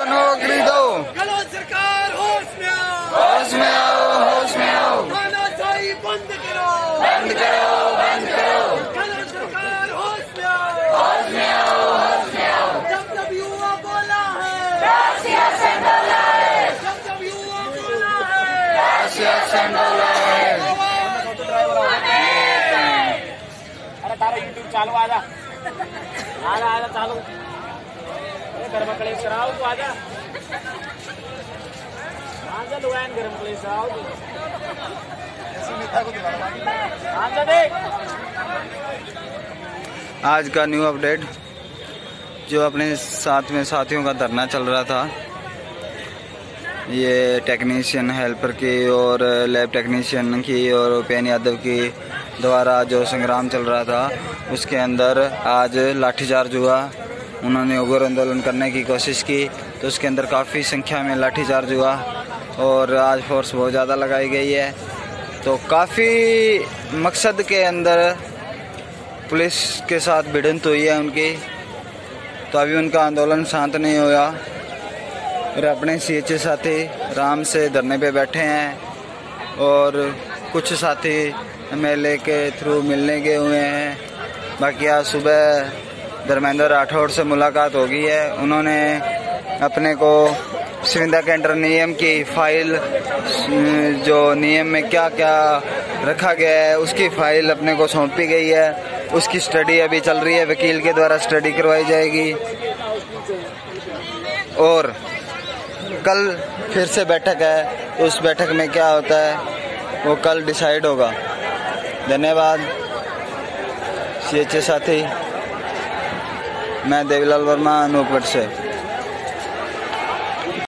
नौकरी दो। गलत सरकार होश में आओ, होश में आओ, होश में आओ। तानाशाही बंद करो, बंद करो, बंद करो। गलत सरकार होश में आओ, होश में आओ, होश में आओ। जब जब युवा बोला है, सियासत डोला है, जब जब युवा बोला है, सियासत डोला है। अरे तारा यूट्यूब चालू आजा आजा आजा चालू घर में कलेश कराओ तू आजा आजा लुआन घर में कलेश कराओ तू आजा देख। आज का न्यू अपडेट जो अपने साथ में साथियों का धरना चल रहा था, ये टेक्नीशियन हेल्पर की और लैब टेक्नीशियन की और उपेन यादव की द्वारा जो संग्राम चल रहा था, उसके अंदर आज लाठीचार्ज हुआ। उन्होंने उग्र आंदोलन करने की कोशिश की तो उसके अंदर काफ़ी संख्या में लाठीचार्ज हुआ और आज फोर्स बहुत ज़्यादा लगाई गई है। तो काफ़ी मकसद के अंदर पुलिस के साथ भिड़ंत हुई है उनकी। तो अभी उनका आंदोलन शांत नहीं हुआ और अपने CHO साथी आराम से धरने पे बैठे हैं और कुछ साथी MLA के थ्रू मिलने गए हुए हैं। बाकी आज सुबह धर्मेंद्र राठौड़ से मुलाकात हो गई है। उन्होंने अपने को संविदा केंद्र नियम की फाइल, जो नियम में क्या क्या रखा गया है उसकी फाइल अपने को सौंपी गई है। उसकी स्टडी अभी चल रही है, वकील के द्वारा स्टडी करवाई जाएगी और कल फिर से बैठक है। उस बैठक में क्या होता है वो कल डिसाइड होगा। धन्यवाद CHO साथी। मैं देवीलाल वर्मा, अनूपगढ़ से।